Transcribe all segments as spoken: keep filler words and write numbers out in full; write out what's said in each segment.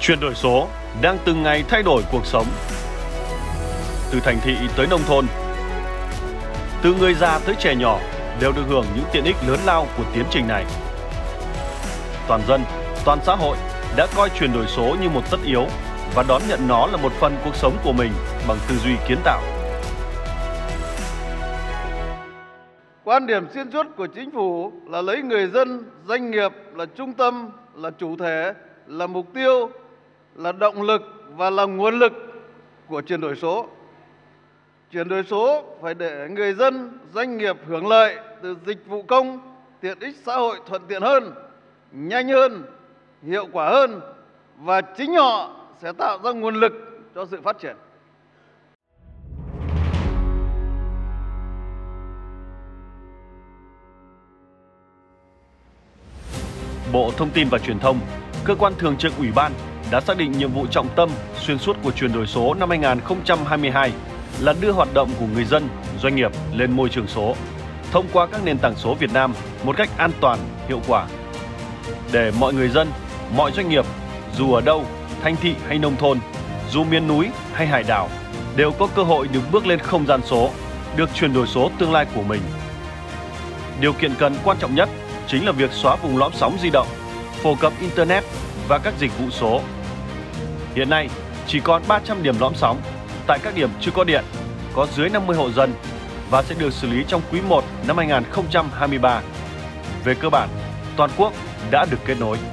Chuyển đổi số đang từng ngày thay đổi cuộc sống. Từ thành thị tới nông thôn, từ người già tới trẻ nhỏ đều được hưởng những tiện ích lớn lao của tiến trình này. Toàn dân, toàn xã hội đã coi chuyển đổi số như một tất yếu và đón nhận nó là một phần cuộc sống của mình bằng tư duy kiến tạo. Quan điểm xuyên suốt của chính phủ là lấy người dân, doanh nghiệp là trung tâm, là chủ thể, là mục tiêu, là động lực và là nguồn lực của chuyển đổi số. Chuyển đổi số phải để người dân, doanh nghiệp hưởng lợi từ dịch vụ công, tiện ích xã hội thuận tiện hơn, nhanh hơn, hiệu quả hơn và chính họ sẽ tạo ra nguồn lực cho sự phát triển. Bộ Thông tin và Truyền thông, cơ quan thường trực Ủy ban đã xác định nhiệm vụ trọng tâm xuyên suốt của chuyển đổi số năm hai nghìn không trăm hai mươi hai là đưa hoạt động của người dân, doanh nghiệp lên môi trường số thông qua các nền tảng số Việt Nam một cách an toàn, hiệu quả. Để mọi người dân, mọi doanh nghiệp, dù ở đâu, thành thị hay nông thôn, dù miền núi hay hải đảo, đều có cơ hội được bước lên không gian số, được chuyển đổi số tương lai của mình. Điều kiện cần quan trọng nhất chính là việc xóa vùng lõm sóng di động, phổ cập Internet và các dịch vụ số. Hiện nay, chỉ còn ba trăm điểm lõm sóng tại các điểm chưa có điện, có dưới năm mươi hộ dân và sẽ được xử lý trong quý một năm hai nghìn không trăm hai mươi ba. Về cơ bản, toàn quốc đã được kết nối.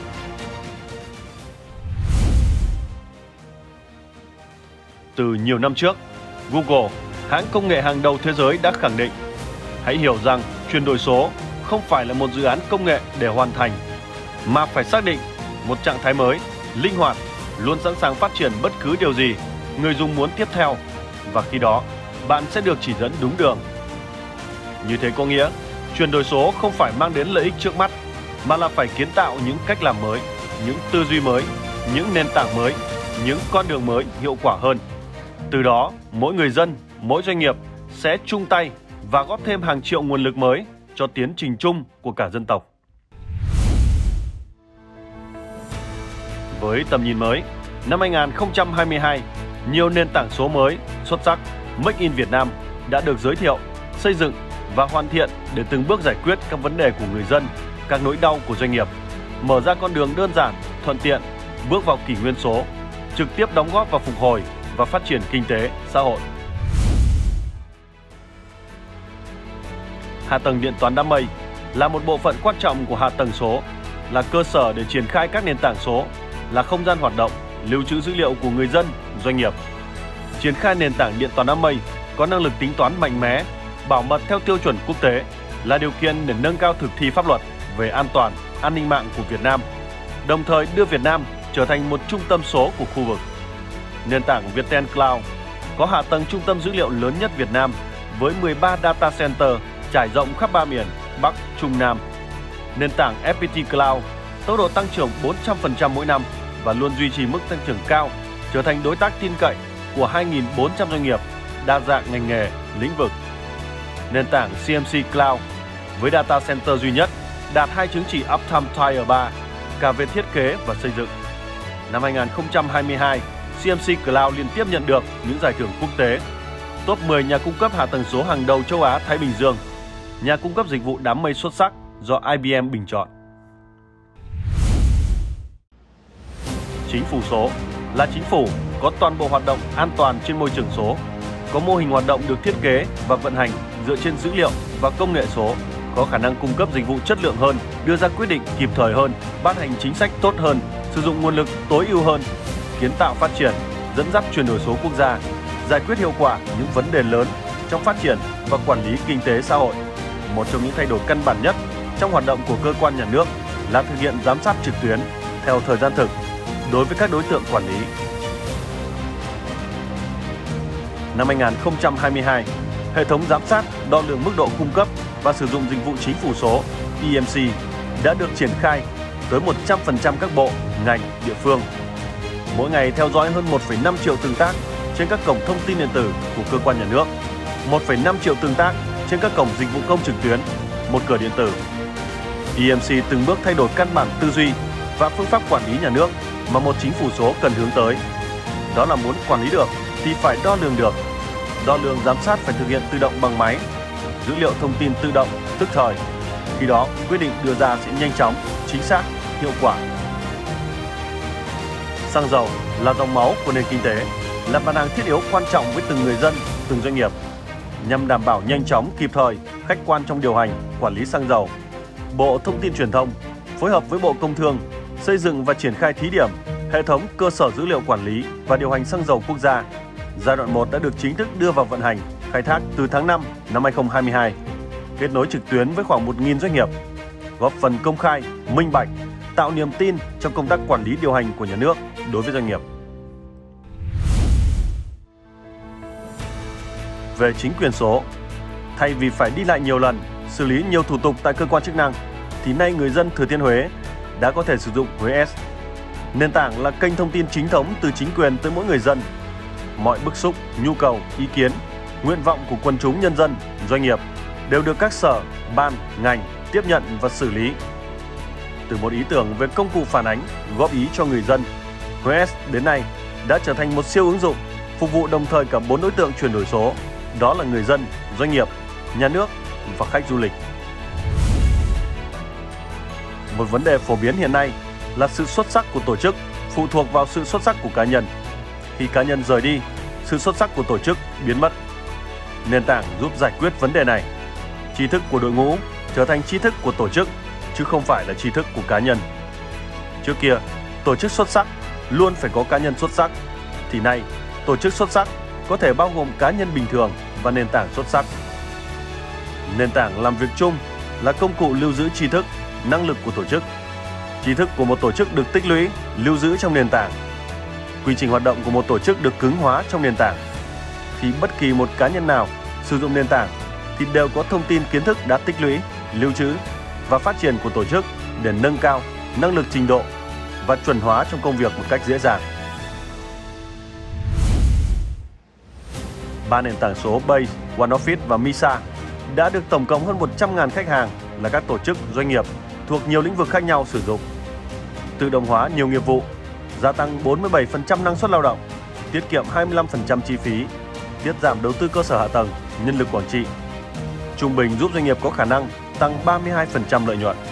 Từ nhiều năm trước, Google, hãng công nghệ hàng đầu thế giới đã khẳng định: hãy hiểu rằng chuyển đổi số không phải là một dự án công nghệ để hoàn thành, mà phải xác định một trạng thái mới, linh hoạt, luôn sẵn sàng phát triển bất cứ điều gì người dùng muốn tiếp theo, và khi đó bạn sẽ được chỉ dẫn đúng đường. Như thế có nghĩa, chuyển đổi số không phải mang đến lợi ích trước mắt, mà là phải kiến tạo những cách làm mới, những tư duy mới, những nền tảng mới, những con đường mới hiệu quả hơn. Từ đó, mỗi người dân, mỗi doanh nghiệp sẽ chung tay và góp thêm hàng triệu nguồn lực mới cho tiến trình chung của cả dân tộc. Với tầm nhìn mới, năm hai nghìn không trăm hai mươi hai, nhiều nền tảng số mới, xuất sắc, Make in Việt Nam đã được giới thiệu, xây dựng và hoàn thiện để từng bước giải quyết các vấn đề của người dân, các nỗi đau của doanh nghiệp, mở ra con đường đơn giản, thuận tiện, bước vào kỷ nguyên số, trực tiếp đóng góp vào phục hồi và phát triển kinh tế, xã hội. Hạ tầng điện toán đám mây là một bộ phận quan trọng của hạ tầng số, là cơ sở để triển khai các nền tảng số, là không gian hoạt động, lưu trữ dữ liệu của người dân, doanh nghiệp. Triển khai nền tảng điện toán đám mây có năng lực tính toán mạnh mẽ, bảo mật theo tiêu chuẩn quốc tế là điều kiện để nâng cao thực thi pháp luật về an toàn, an ninh mạng của Việt Nam, đồng thời đưa Việt Nam trở thành một trung tâm số của khu vực. Nền tảng Viettel Cloud có hạ tầng trung tâm dữ liệu lớn nhất Việt Nam với mười ba data center trải rộng khắp ba miền Bắc, Trung, Nam. Nền tảng ép pê tê Cloud tốc độ tăng trưởng bốn trăm phần trăm mỗi năm và luôn duy trì mức tăng trưởng cao, trở thành đối tác tin cậy của hai nghìn bốn trăm doanh nghiệp, đa dạng ngành nghề, lĩnh vực. Nền tảng xê em xê Cloud với data center duy nhất đạt hai chứng chỉ Uptime Tier ba cả về thiết kế và xây dựng. Năm hai nghìn không trăm hai mươi hai, xê em xê Cloud liên tiếp nhận được những giải thưởng quốc tế. Top mười nhà cung cấp hạ tầng số hàng đầu châu Á Thái Bình Dương, nhà cung cấp dịch vụ đám mây xuất sắc do i bê em bình chọn. Chính phủ số là chính phủ có toàn bộ hoạt động an toàn trên môi trường số, có mô hình hoạt động được thiết kế và vận hành dựa trên dữ liệu và công nghệ số, có khả năng cung cấp dịch vụ chất lượng hơn, đưa ra quyết định kịp thời hơn, ban hành chính sách tốt hơn, sử dụng nguồn lực tối ưu hơn, kiến tạo phát triển, dẫn dắt chuyển đổi số quốc gia, giải quyết hiệu quả những vấn đề lớn trong phát triển và quản lý kinh tế xã hội. Một trong những thay đổi căn bản nhất trong hoạt động của cơ quan nhà nước là thực hiện giám sát trực tuyến theo thời gian thực đối với các đối tượng quản lý. Năm hai nghìn không trăm hai mươi hai, hệ thống giám sát, đo lường mức độ cung cấp và sử dụng dịch vụ chính phủ số e em xê đã được triển khai tới một trăm phần trăm các bộ, ngành, địa phương. Mỗi ngày theo dõi hơn một phẩy năm triệu tương tác trên các cổng thông tin điện tử của cơ quan nhà nước, một phẩy năm triệu tương tác trên các cổng dịch vụ công trực tuyến, một cửa điện tử. e em xê từng bước thay đổi căn bản tư duy và phương pháp quản lý nhà nước mà một chính phủ số cần hướng tới. Đó là muốn quản lý được thì phải đo lường được. Đo lường giám sát phải thực hiện tự động bằng máy. Dữ liệu thông tin tự động, tức thời. Khi đó, quyết định đưa ra sẽ nhanh chóng, chính xác, hiệu quả. Xăng dầu là dòng máu của nền kinh tế, là mặt hàng thiết yếu quan trọng với từng người dân, từng doanh nghiệp. Nhằm đảm bảo nhanh chóng, kịp thời, khách quan trong điều hành, quản lý xăng dầu, Bộ Thông tin Truyền thông phối hợp với Bộ Công Thương xây dựng và triển khai thí điểm hệ thống cơ sở dữ liệu quản lý và điều hành xăng dầu quốc gia. Giai đoạn một đã được chính thức đưa vào vận hành, khai thác từ tháng năm năm hai nghìn không trăm hai mươi hai. Kết nối trực tuyến với khoảng một nghìn doanh nghiệp, góp phần công khai, minh bạch, tạo niềm tin trong công tác quản lý điều hành của nhà nước đối với doanh nghiệp. Về chính quyền số, thay vì phải đi lại nhiều lần, xử lý nhiều thủ tục tại cơ quan chức năng, thì nay người dân Thừa Thiên Huế đã có thể sử dụng Huế S. Nền tảng là kênh thông tin chính thống từ chính quyền tới mỗi người dân. Mọi bức xúc, nhu cầu, ý kiến, nguyện vọng của quần chúng nhân dân, doanh nghiệp đều được các sở, ban, ngành tiếp nhận và xử lý. Từ một ý tưởng về công cụ phản ánh, góp ý cho người dân, Huế S đến nay đã trở thành một siêu ứng dụng phục vụ đồng thời cả bốn đối tượng chuyển đổi số, đó là người dân, doanh nghiệp, nhà nước và khách du lịch. Một vấn đề phổ biến hiện nay là sự xuất sắc của tổ chức phụ thuộc vào sự xuất sắc của cá nhân. Khi cá nhân rời đi, sự xuất sắc của tổ chức biến mất. Nền tảng giúp giải quyết vấn đề này. Tri thức của đội ngũ trở thành tri thức của tổ chức, chứ không phải là tri thức của cá nhân. Trước kia, tổ chức xuất sắc luôn phải có cá nhân xuất sắc. Thì nay, tổ chức xuất sắc có thể bao gồm cá nhân bình thường và nền tảng xuất sắc. Nền tảng làm việc chung là công cụ lưu giữ tri thức, năng lực của tổ chức. Tri thức của một tổ chức được tích lũy, lưu giữ trong nền tảng. Quy trình hoạt động của một tổ chức được cứng hóa trong nền tảng. Khi bất kỳ một cá nhân nào sử dụng nền tảng thì đều có thông tin kiến thức đã tích lũy, lưu trữ và phát triển của tổ chức để nâng cao năng lực trình độ và chuẩn hóa trong công việc một cách dễ dàng. Ba nền tảng số Base, OneOffice và Misa đã được tổng cộng hơn một trăm nghìn khách hàng là các tổ chức, doanh nghiệp thuộc nhiều lĩnh vực khác nhau sử dụng. Tự động hóa nhiều nghiệp vụ, gia tăng bốn mươi bảy phần trăm năng suất lao động, tiết kiệm hai mươi lăm phần trăm chi phí, tiết giảm đầu tư cơ sở hạ tầng, nhân lực quản trị. Trung bình giúp doanh nghiệp có khả năng tăng ba mươi hai phần trăm lợi nhuận.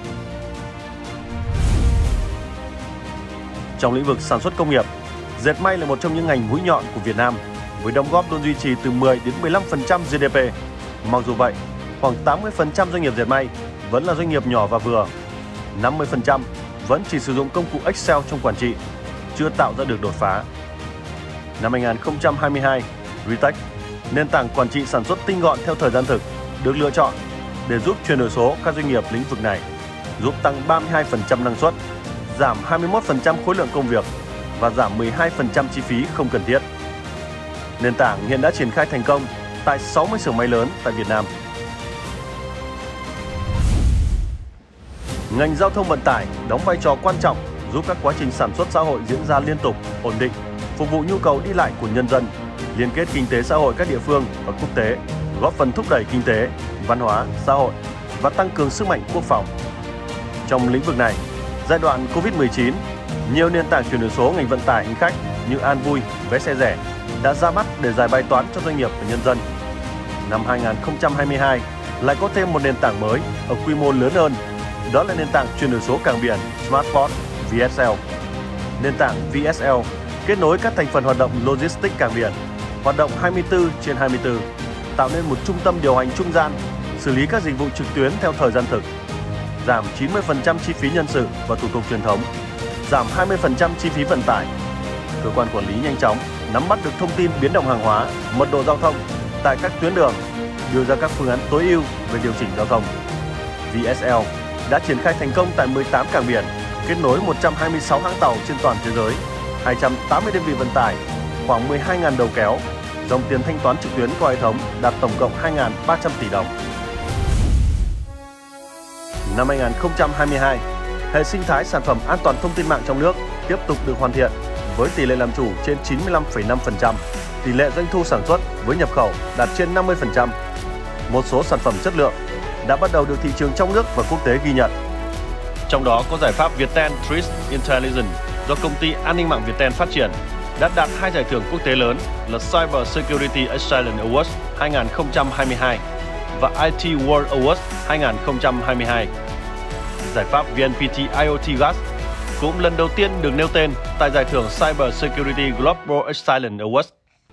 Trong lĩnh vực sản xuất công nghiệp, dệt may là một trong những ngành mũi nhọn của Việt Nam, với đóng góp luôn duy trì từ mười đến mười lăm phần trăm giê đê pê. Mặc dù vậy, khoảng tám mươi phần trăm doanh nghiệp dệt may vẫn là doanh nghiệp nhỏ và vừa, năm mươi phần trăm vẫn chỉ sử dụng công cụ Excel trong quản trị, chưa tạo ra được đột phá. Năm hai nghìn không trăm hai mươi hai, Retech, nền tảng quản trị sản xuất tinh gọn theo thời gian thực, được lựa chọn để giúp chuyển đổi số các doanh nghiệp lĩnh vực này, giúp tăng ba mươi hai phần trăm năng suất, giảm hai mươi mốt phần trăm khối lượng công việc và giảm mười hai phần trăm chi phí không cần thiết. Nền tảng hiện đã triển khai thành công tại sáu mươi xưởng may lớn tại Việt Nam. Ngành giao thông vận tải đóng vai trò quan trọng giúp các quá trình sản xuất xã hội diễn ra liên tục, ổn định, phục vụ nhu cầu đi lại của nhân dân, liên kết kinh tế xã hội các địa phương và quốc tế, góp phần thúc đẩy kinh tế, văn hóa, xã hội và tăng cường sức mạnh quốc phòng. Trong lĩnh vực này, giai đoạn Covid mười chín, nhiều nền tảng chuyển đổi số ngành vận tải hành khách như An Vui, vé xe rẻ đã ra mắt để giải bài toán cho doanh nghiệp và nhân dân. Năm hai nghìn không trăm hai mươi hai lại có thêm một nền tảng mới ở quy mô lớn hơn, đó là nền tảng chuyển đổi số cảng biển Smartport vê ét lờ. Nền tảng vê ét lờ kết nối các thành phần hoạt động logistics cảng biển, hoạt động hai mươi tư trên hai mươi tư, tạo nên một trung tâm điều hành trung gian, xử lý các dịch vụ trực tuyến theo thời gian thực, giảm chín mươi phần trăm chi phí nhân sự và thủ tục truyền thống, giảm hai mươi phần trăm chi phí vận tải. Cơ quan quản lý nhanh chóng nắm bắt được thông tin biến động hàng hóa, mật độ giao thông tại các tuyến đường, đưa ra các phương án tối ưu về điều chỉnh giao thông. vê ét lờ đã triển khai thành công tại mười tám cảng biển, kết nối một trăm hai mươi sáu hãng tàu trên toàn thế giới, hai trăm tám mươi đơn vị vận tải, khoảng mười hai nghìn đầu kéo, dòng tiền thanh toán trực tuyến qua hệ thống đạt tổng cộng hai nghìn ba trăm tỷ đồng. Năm hai nghìn không trăm hai mươi hai, hệ sinh thái sản phẩm an toàn thông tin mạng trong nước tiếp tục được hoàn thiện với tỷ lệ làm chủ trên chín mươi lăm phẩy năm phần trăm, tỷ lệ doanh thu sản xuất với nhập khẩu đạt trên năm mươi phần trăm. Một số sản phẩm chất lượng đã bắt đầu được thị trường trong nước và quốc tế ghi nhận. Trong đó có giải pháp Viettel Trace Intelligence do công ty an ninh mạng Viettel phát triển đã đạt hai giải thưởng quốc tế lớn là Cyber Security Excellence Awards hai không hai hai và i tê World Awards hai không hai hai. Giải pháp vê en pê tê IoT G A S cũng lần đầu tiên được nêu tên tại giải thưởng Cyber Security Global Excellence Awards.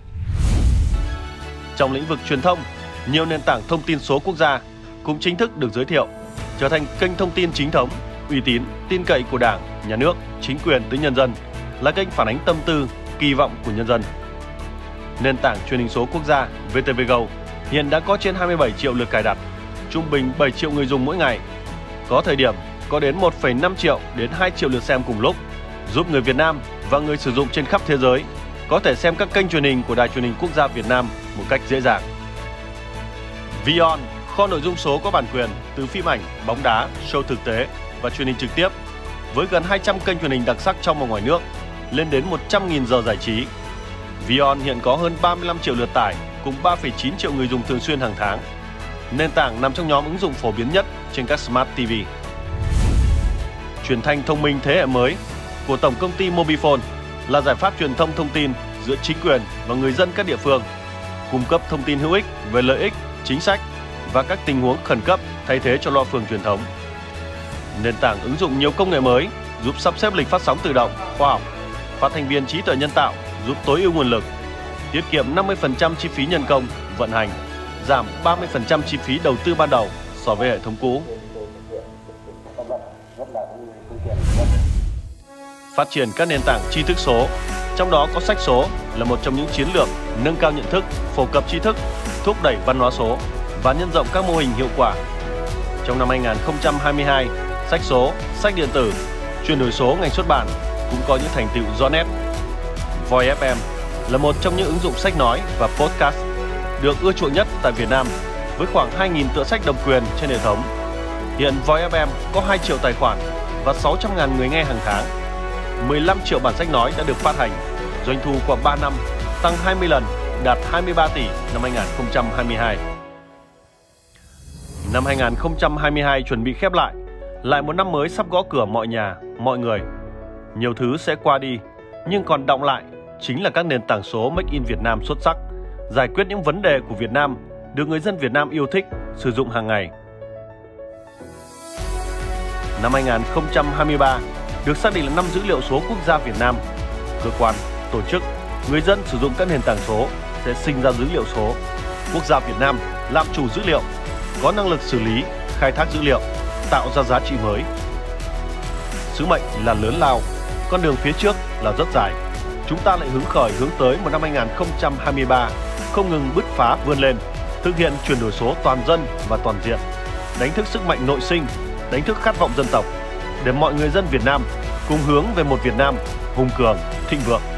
Trong lĩnh vực truyền thông, nhiều nền tảng thông tin số quốc gia cũng chính thức được giới thiệu, trở thành kênh thông tin chính thống, uy tín, tin cậy của Đảng, Nhà nước, chính quyền tới nhân dân, là kênh phản ánh tâm tư, kỳ vọng của nhân dân. Nền tảng truyền hình số quốc gia vê tê vê Go hiện đã có trên hai mươi bảy triệu lượt cài đặt, trung bình bảy triệu người dùng mỗi ngày. Có thời điểm có đến một phẩy năm triệu đến hai triệu lượt xem cùng lúc, giúp người Việt Nam và người sử dụng trên khắp thế giới có thể xem các kênh truyền hình của Đài Truyền hình Quốc gia Việt Nam một cách dễ dàng. Vion, kho nội dung số có bản quyền từ phim ảnh, bóng đá, show thực tế và truyền hình trực tiếp, với gần hai trăm kênh truyền hình đặc sắc trong và ngoài nước, lên đến một trăm nghìn giờ giải trí. Vion hiện có hơn ba mươi lăm triệu lượt tải cùng ba phẩy chín triệu người dùng thường xuyên hàng tháng. Nền tảng nằm trong nhóm ứng dụng phổ biến nhất trên các Smart ti vi. Truyền thanh thông minh thế hệ mới của Tổng công ty Mobifone là giải pháp truyền thông thông tin giữa chính quyền và người dân các địa phương, cung cấp thông tin hữu ích về lợi ích, chính sách và các tình huống khẩn cấp thay thế cho loa phường truyền thống. Nền tảng ứng dụng nhiều công nghệ mới giúp sắp xếp lịch phát sóng tự động, khoa học, phát thanh viên trí tuệ nhân tạo giúp tối ưu nguồn lực, tiết kiệm năm mươi phần trăm chi phí nhân công, vận hành, giảm ba mươi phần trăm chi phí đầu tư ban đầu so với hệ thống cũ. Phát triển các nền tảng tri thức số, trong đó có sách số là một trong những chiến lược nâng cao nhận thức, phổ cập tri thức, thúc đẩy văn hóa số và nhân rộng các mô hình hiệu quả. Trong năm hai không hai hai, sách số, sách điện tử, chuyển đổi số ngành xuất bản cũng có những thành tựu rõ nét. Voi ép em là một trong những ứng dụng sách nói và podcast được ưa chuộng nhất tại Việt Nam với khoảng hai nghìn tựa sách độc quyền trên hệ thống. Hiện Voi ép em có hai triệu tài khoản và sáu trăm nghìn người nghe hàng tháng. mười lăm triệu bản sách nói đã được phát hành, doanh thu qua ba năm tăng hai mươi lần, đạt hai mươi ba tỷ năm hai không hai hai. Năm hai không hai hai chuẩn bị khép lại, lại một năm mới sắp gõ cửa mọi nhà, mọi người. Nhiều thứ sẽ qua đi, nhưng còn đọng lại chính là các nền tảng số Make in Việt Nam xuất sắc, giải quyết những vấn đề của Việt Nam, được người dân Việt Nam yêu thích, sử dụng hàng ngày. Năm hai không hai ba được xác định là năm dữ liệu số quốc gia Việt Nam. Cơ quan, tổ chức, người dân sử dụng các nền tảng số sẽ sinh ra dữ liệu số. Quốc gia Việt Nam làm chủ dữ liệu, có năng lực xử lý, khai thác dữ liệu, tạo ra giá trị mới. Sứ mệnh là lớn lao, con đường phía trước là rất dài. Chúng ta lại hứng khởi hướng tới một năm hai không hai ba không ngừng bứt phá vươn lên, thực hiện chuyển đổi số toàn dân và toàn diện, đánh thức sức mạnh nội sinh, đánh thức khát vọng dân tộc, để mọi người dân Việt Nam cùng hướng về một Việt Nam hùng cường, thịnh vượng.